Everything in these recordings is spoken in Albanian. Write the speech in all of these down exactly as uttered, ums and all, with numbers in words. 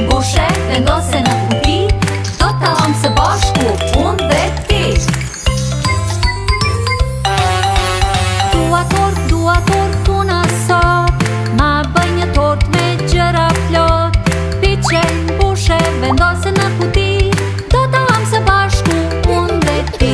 bușe vendose në kuti, do të talëm së bashku unë dhe ti. Dua tort, dua tort unë asot, ma bëj një tort me gjëra plot. Piqe, bushë, vendose në kuti, do të talëm së bashku unë dhe ti.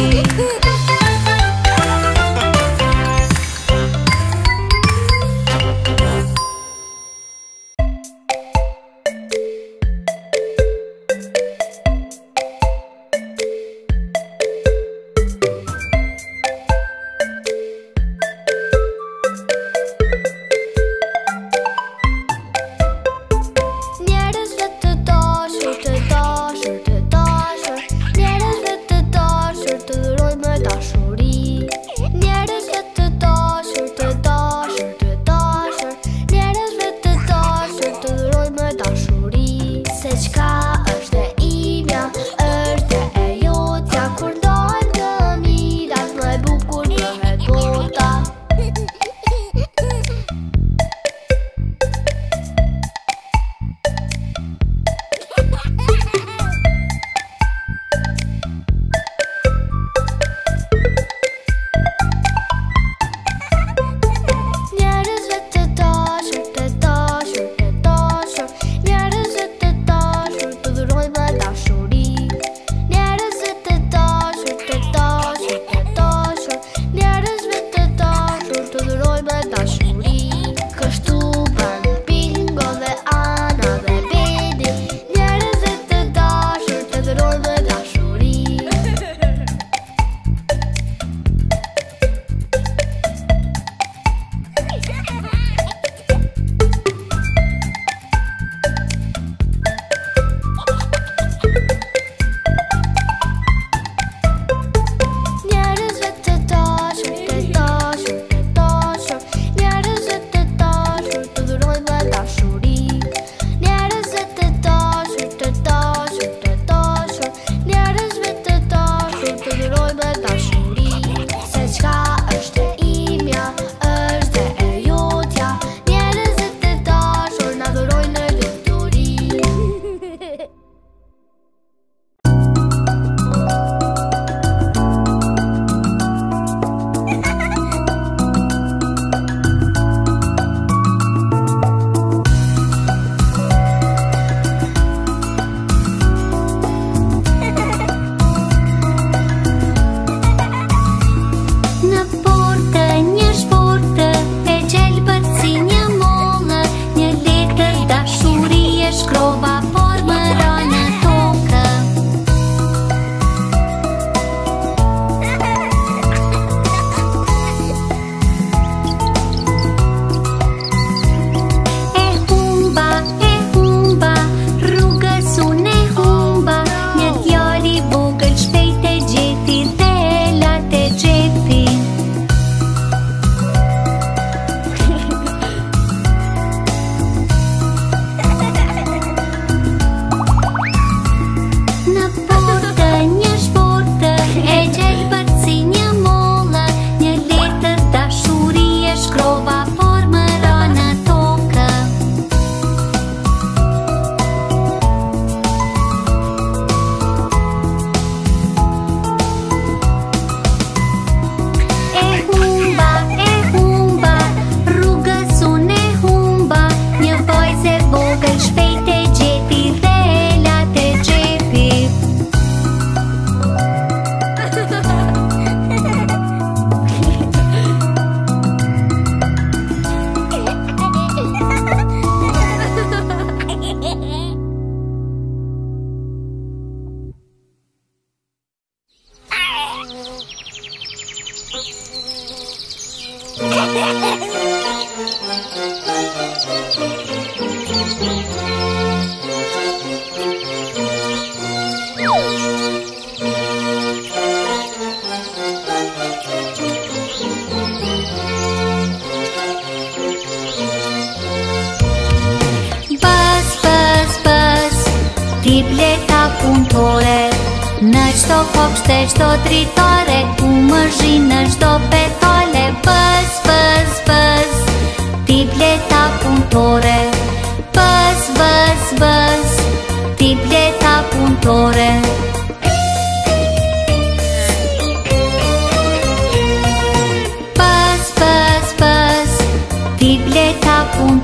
Bibleta punëtore, në qdo kopshte, qdo dritare, ku më zhinë në qdo petale. Bës, bës, bës, bibleta punëtore. Bës, bës, bës,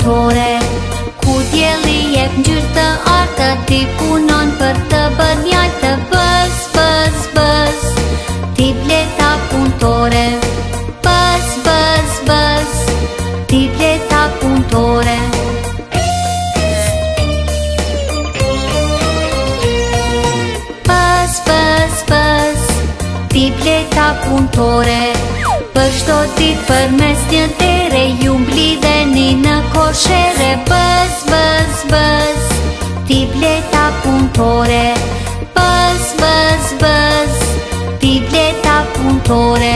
puntore. Ku dielli jep ngjyrë të artë, ti punon për të bërë mjaltë të bës, bës, bës. Ti bleta puntore, bës, bës, bës. Ti bleta puntore. Bës, bës, bës. Ti bleta puntore. Për shto ditë për mes një tere, ju mblidheni në koshere. Bës, bës, bës. Ti bleta puntore. Bës, bës, bës. Ti bleta puntore.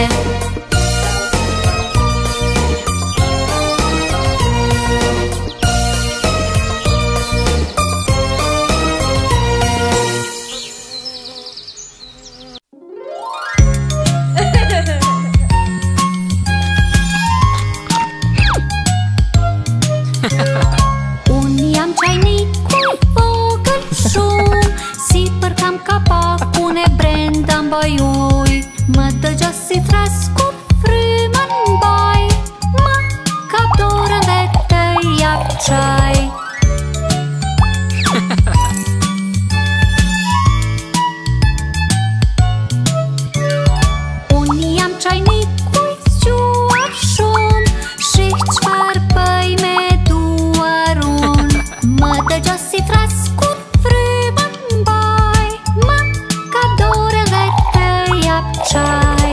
Më dëgjo si thras kur frymën mbaj, më kap dorën dhe të jap çaj. Unë jam çajniku i zgjuar shumë, shih çfarë bëj me duar unë. Më dëgjo si thras kur frymën mbaj, më kap dorën dhe të jap çaj.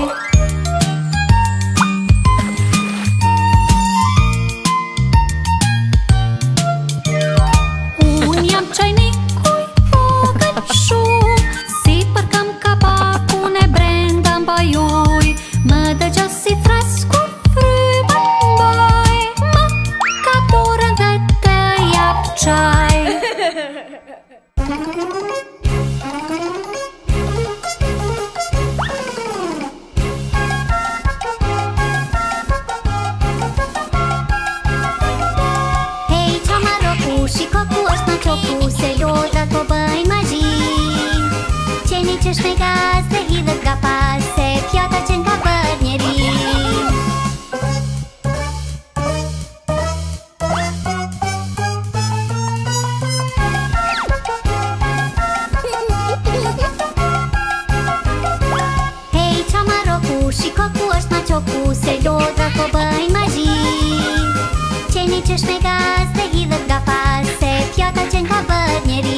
Unë jam çajniku i vogël shumë, si për kam kapakun e brenda mbajoj. Më dëgjo si thras kur frymën mbaj, më kap dorën dhe të jap çaj. Shiko ku është në qoku, se lodrat po bëjnë magji. Qeni që shme gaz dhe hidhët nga pas, se pjata që nga bërë njeri. Hej qamaroku, shiko ku është në qoku, se lodrat po bëjnë magji. Qeni që shme gaz dhe hidhët nga pas, se pjata që nga bërë njeri.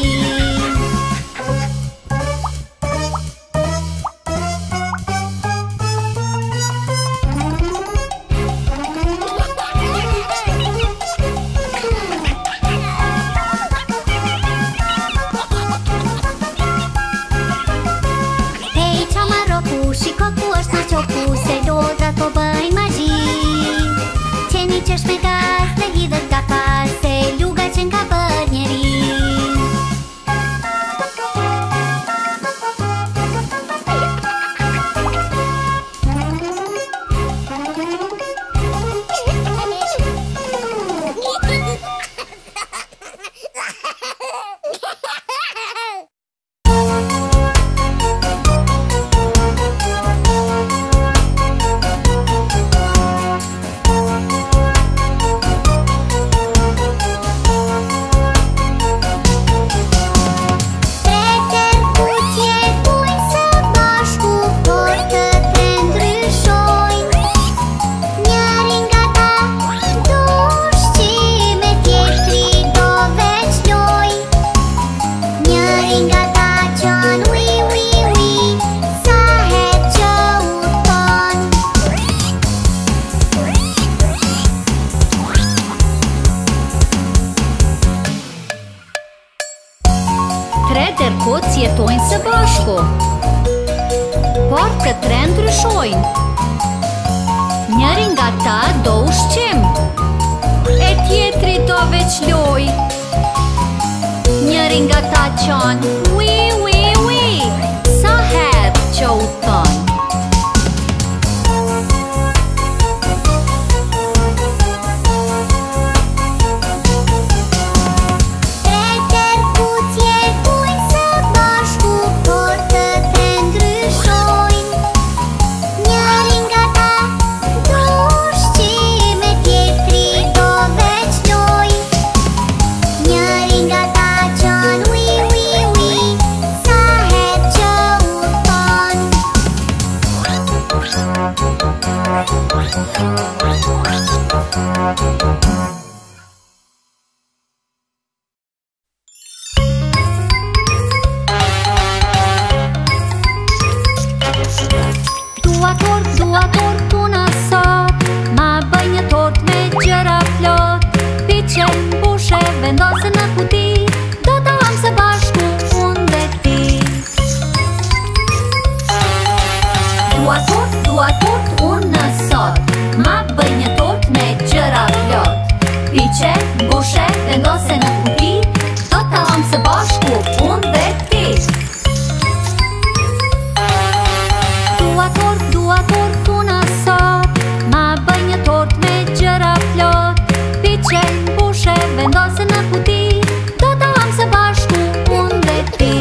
Hej qamaroku, shiko ku është në qoku, se lodrat po bëjnë magji. Qeni që shme gaz dhe hidhët nga pas, se luga që nga bërë njeri. Tre tërkoc jetojnë së bashku, por të tre ndryshojnë. Njëri nga ta do ushqim, e tjetri do veç loj. Njëri nga ta qanë ui, ui, ui, sa herë që u thonë. Joy. duas torta, una sot, ma banha torta, megera flot, picem, bușe, vendos în cutii, tot am să bașcu unde ti. Duas torta, duas torta, una sot, ma banha torta, megera flot, picem, bușe, vendos în cutii, tot am să bașcu unde ti. Dua tort, dua tort, una sot, ma banha tort, megera flot, picem, bușe, vendos în cutii, tot am să bașcu unde ti.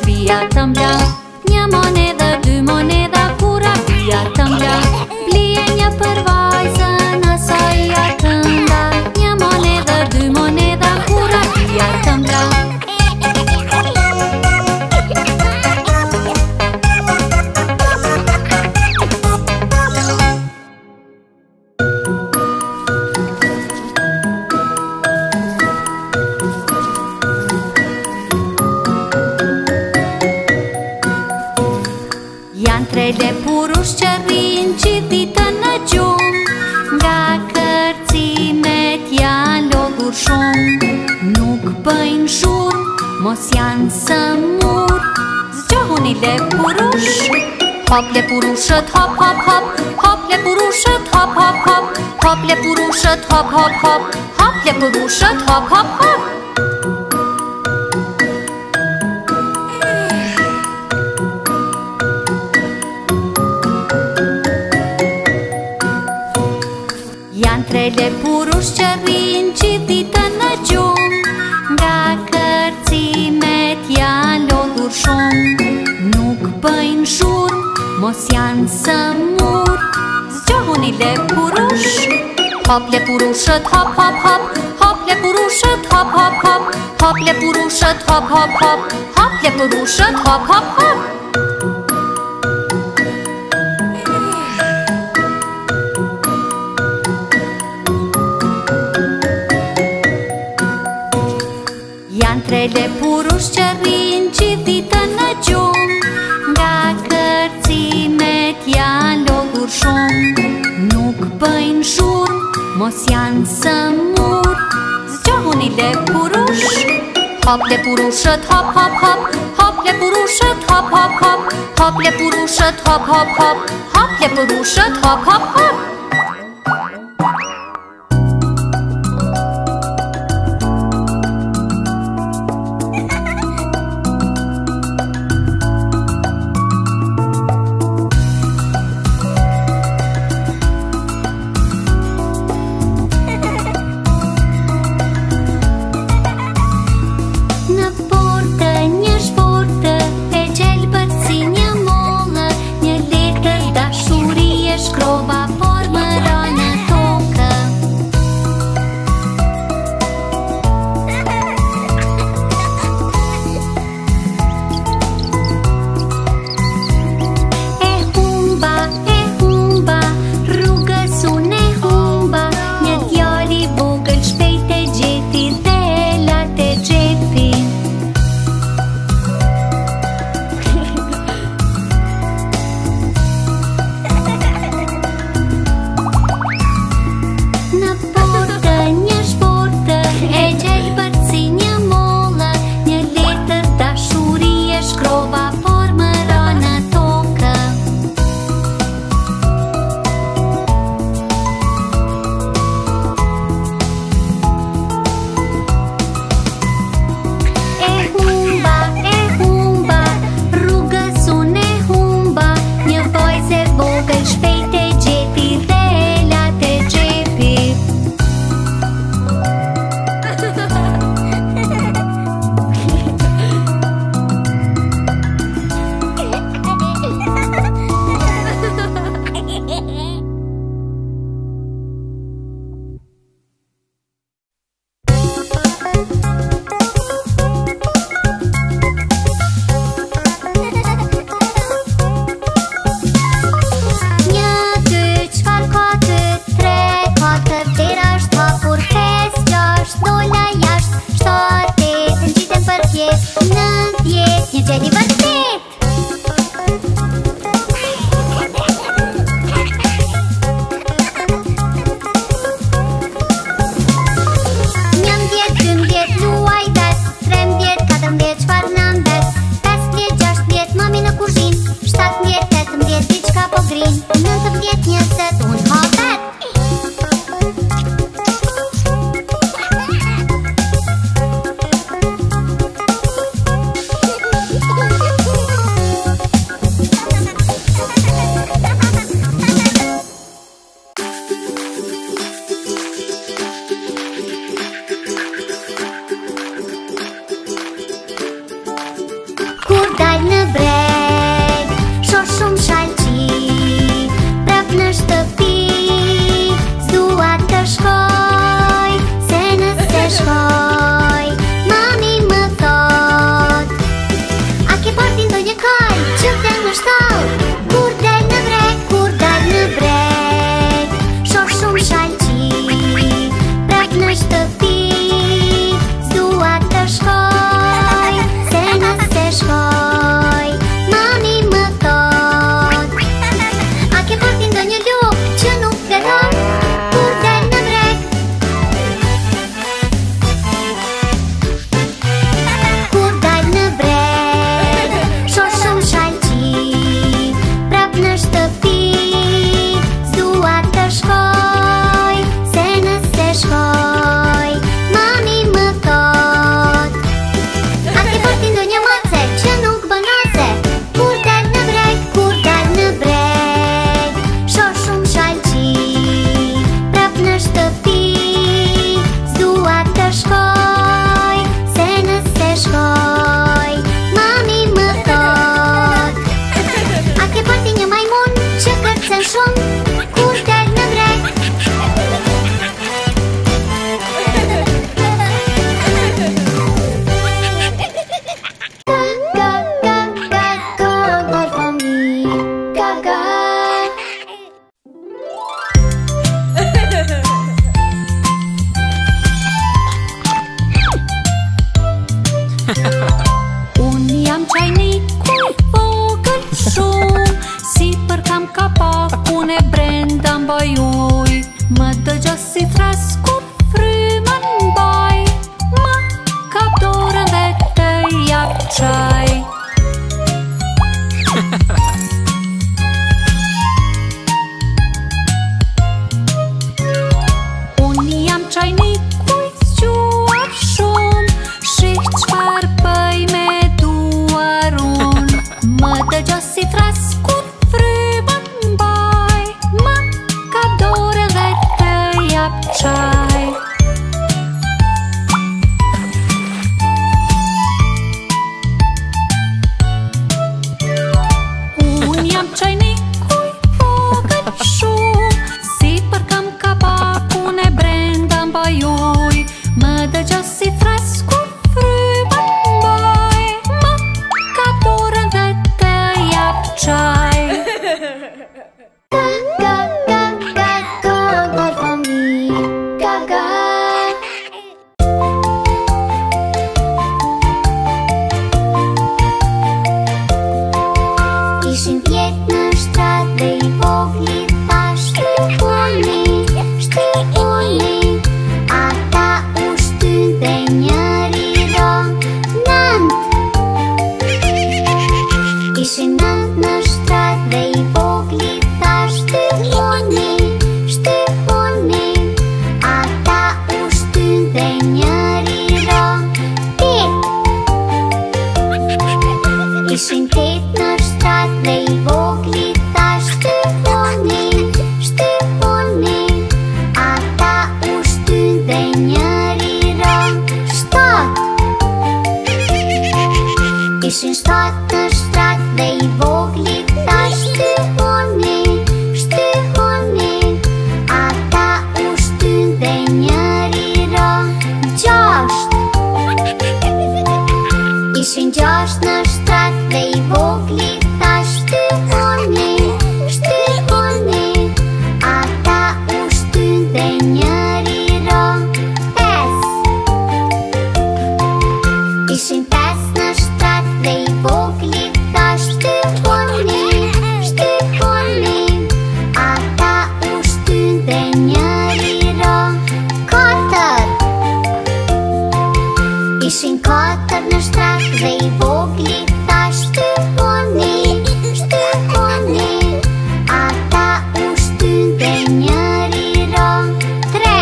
Tambla, minha moneda de moneda, pura via tambla, që rrinë gjithë në gjumë, nga kërcimet janë lodhur shumë. Nuk bëjnë shurë, mos janë sëmur. Zgjohuni lepurush, hop lepurushët hop hop hop, hop lepurushët hop hop hop, hop lepurushët hop hop hop, hop lepurushët hop hop hop. Janë tre lepurush që rrinë gjithë ditën në gjumë, nga kërcimet janë lodhur shumë. Nuk bëjnë shurë, mos janë sëmur. Zgjohuni lepurush, hop lepurushët hop hop hop, hop lepurushët hop hop hop, hop lepurushët hop hop hop, hop lepurushët hop hop hop. Janë tre lepurush që rrinë gjithë ditën në gjumë, nga kërcimet janë lodhur shumë. Nuk bëjnë shurë, mos janë sëmur. Zgjohuni lepurush, hop lepurushët hop hop hop, hop lepurushët hop hop hop, hop lepurushët hop hop hop, hop lepurushët hop hop hop. Në shtëpi ceai. Un iam ceainicul bogăciu, sipărcăm capacul, ne brandăm baiui, mă dă jos si frescu frumă boi, mă captură în vete iap ceai. Ga, ga, ga, ga, ga, familie, ga, ga. Ишь in pietna stradei poglita, știhuni, știhuni, a ta u studenjariro Nant. Ишь in Nantna stradei poglita, știhuni, știhuni, a ta u studenjariro Tet. Ишь in Tetna stradei poglita, știhuni, știhuni, a ta u studenjariro Stat. Ишь in Stadna stradei poglita, știhuni, știhuni, a ta u studenjariro Gjost. Ишь in Gjostna stradei poglita, știhuni, știhuni, a ta u studenjariro Pes. Ишь in Pesna stradei poglita, știhuni, știhuni, a ta u studenjariro Kotar. Ишь in Kotarna stradei poglita, știhuni, știhuni, a ta u studenjariro Tre.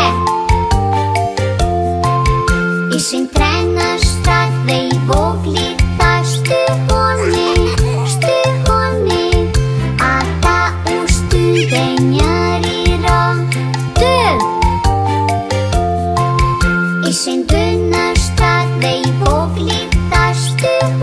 Ишь in Trena stradei poglita, știhuni, știhuni, a ta u studenjariro Dun. Ишь in Dunna stradei poglita, știhuni,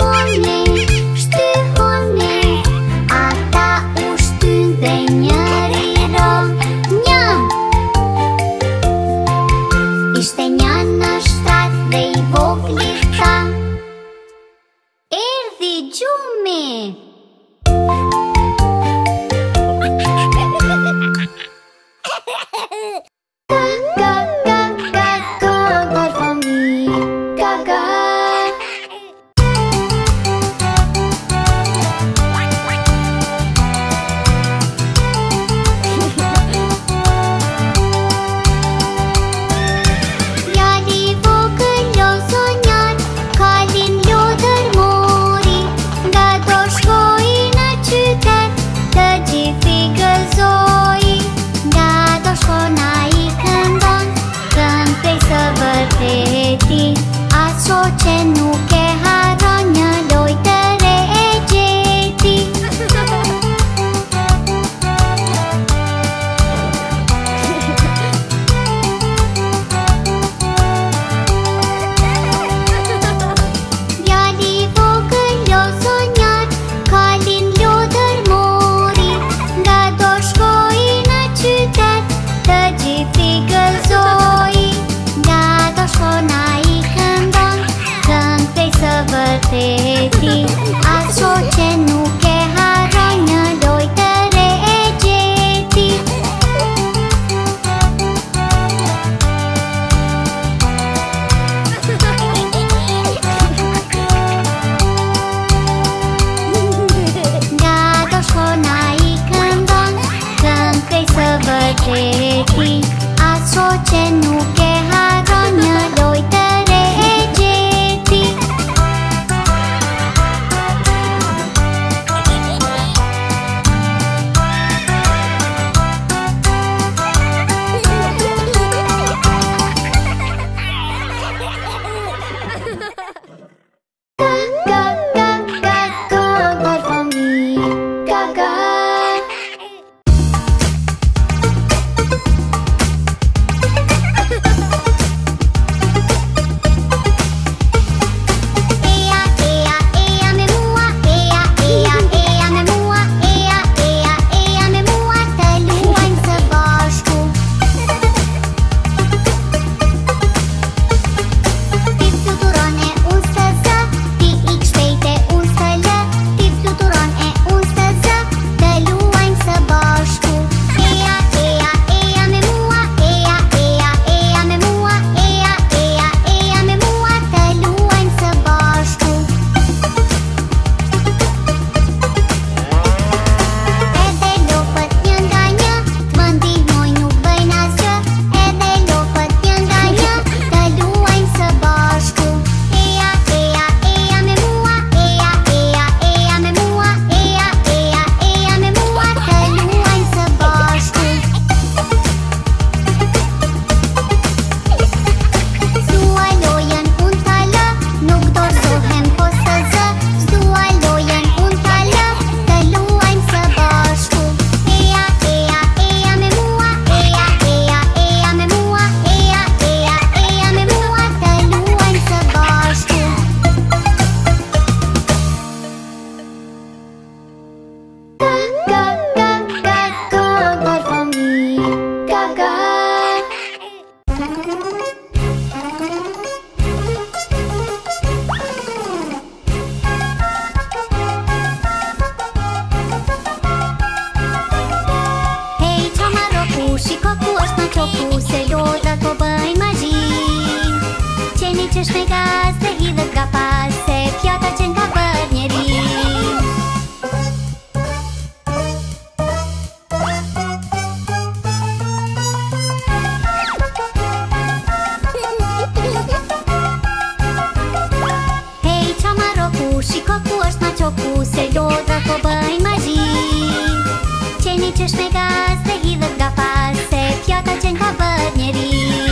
češnai gazde hidët ga pas, se pjata qenë ka bërë njeri. Hej, qa ma roku, shiko ku është ma qoku, se lodra po bëjnë magji. Qeni qešnai gazde hidët ga pas, se pjata qenë ka bërë njeri.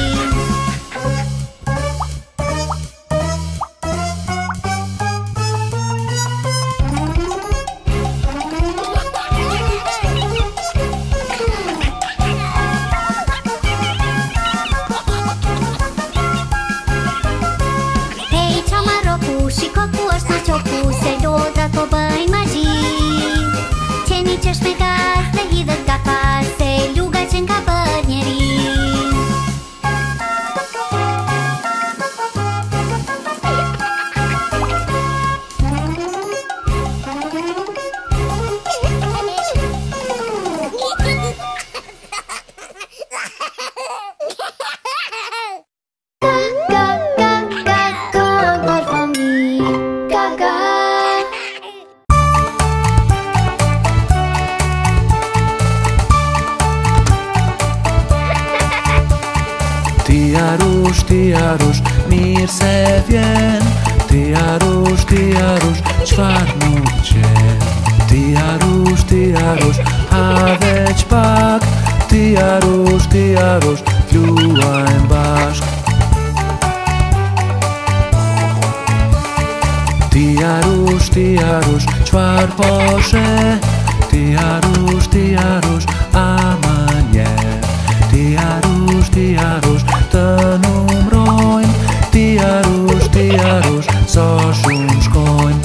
Shiko ku është ma qoku, se lodrat po bëjnë magji. Qeni qešnai gazde hidët ga pas, se luga qenë ka bërë njeri. Tiarush, tiarush, mirë se vjen. Tiarush, tiarush, çfarë nuk qen. Tiarush, tiarush, ha veç pak. Tiarush, tiarush, luajmë bashk. Tiarush, tiarush, çfarë po sheh. Tiarush, tiarush, ama njerë. Tiarush, tiarush, të numrojmë. Tiarush, tiarush, sa shumë shkojmë.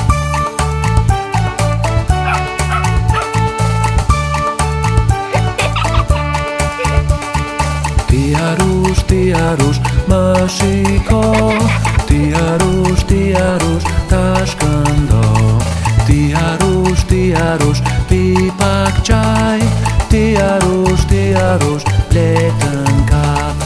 Tiarush, tiarush, më shiko. Tiarush, tiarush, ta shkëndo. Tiarush, tiarush, pi pak qaj. Tiarush, tiarush, bletën kap.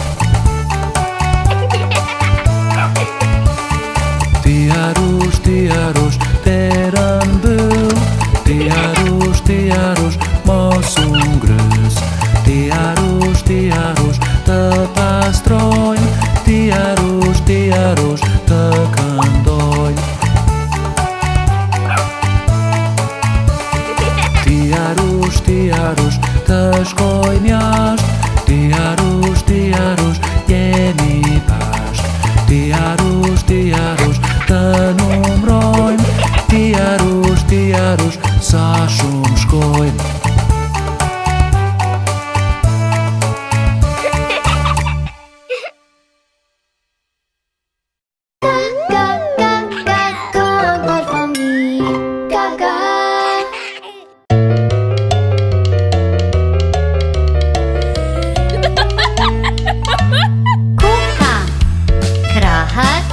Tiarush, tiarush, terën bëll. Tiarush, tiarush, mos u ngrës. Tiarush, tiarush, të pastrojmë. Tiarush, tiarush, të këndojmë. Tiarush, tiarush, të shkojmë jashtë. Tiarush, tiarush, jemi bashk. Tiarush, tiarush, të numrojmë. Tiarush, tiarush, sa shumë shkojmë. Kuka, krahët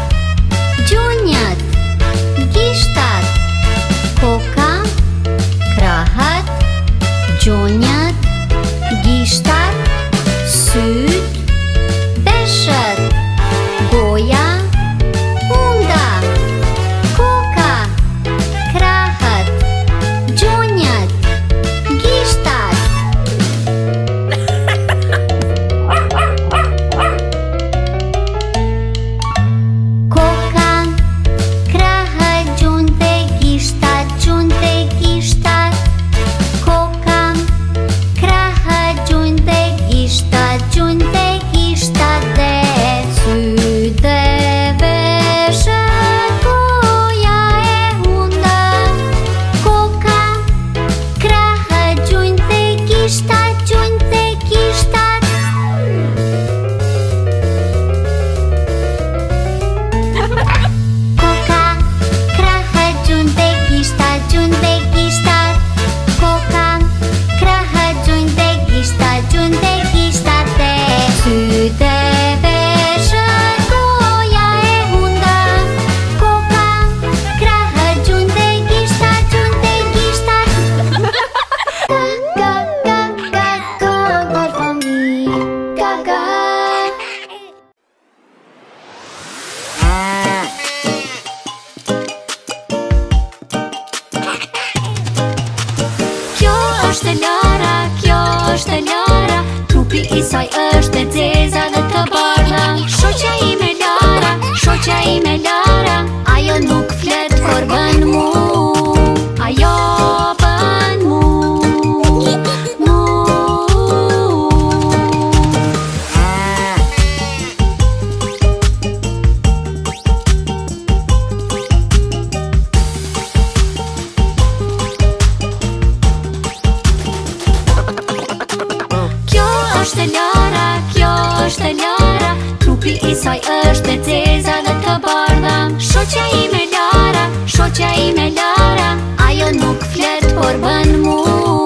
Trupi i saj është e zeza dhe të bardha. Shoqja ime Lara, shoqja ime Lara, ajo nuk flet por bën mu. Ajo bën mu, mu. Kjo është Lara, kjo është Lara, trupi i saj është e zeza dhe të bardha. Shoqja ime Lara, shoqja ime Lara, ajo nuk flet por bën mu.